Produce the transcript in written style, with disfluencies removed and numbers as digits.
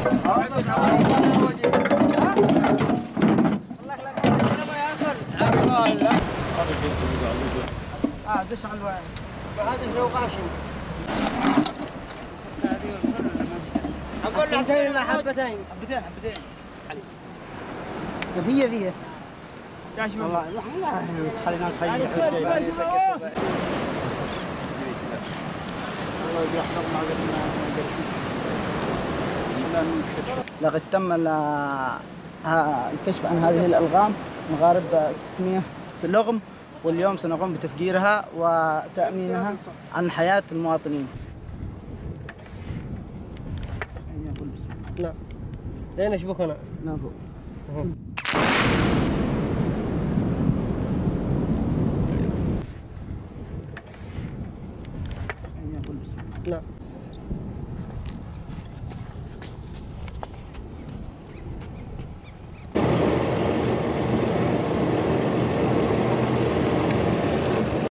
دش على الوعي هذا لو قاشم اقول لك حبتين علي هي ذي والله لا تخلي الناس خلينا لقد تم الكشف عن هذه الألغام نقارب 600 لغم، واليوم سنقوم بتفجيرها وتأمينها عن حياة المواطنين. لا، لين اشبكنا؟ لا فوق.